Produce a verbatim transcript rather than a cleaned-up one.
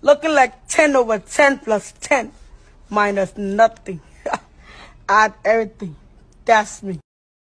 Looking like ten over ten plus ten minus nothing. Add everything. That's me.